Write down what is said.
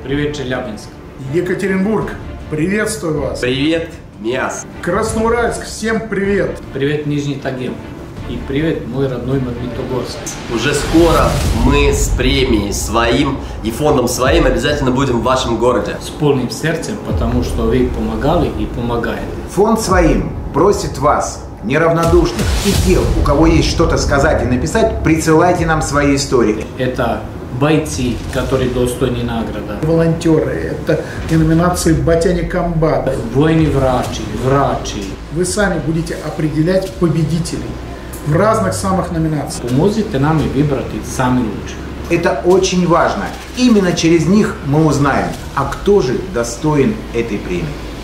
Привет, Челябинск. Екатеринбург, приветствую вас. Привет, Миас. Красноуральск, всем привет. Привет, Нижний Тагил. И привет, мой родной Магнитогорск. Уже скоро мы с премией своим и фондом своим обязательно будем в вашем городе. С полным сердцем, потому что вы помогали и помогаете. Фонд своим просит вас, неравнодушных и тех, у кого есть что-то сказать и написать, присылайте нам свои истории. Это бойцы, которые достойны награды. Волонтеры, это номинации «Батяне комбат». Воины врачи. Вы сами будете определять победителей в разных самых номинациях. Поможете нам и выбрать самых лучших. Это очень важно. Именно через них мы узнаем, а кто же достоин этой премии.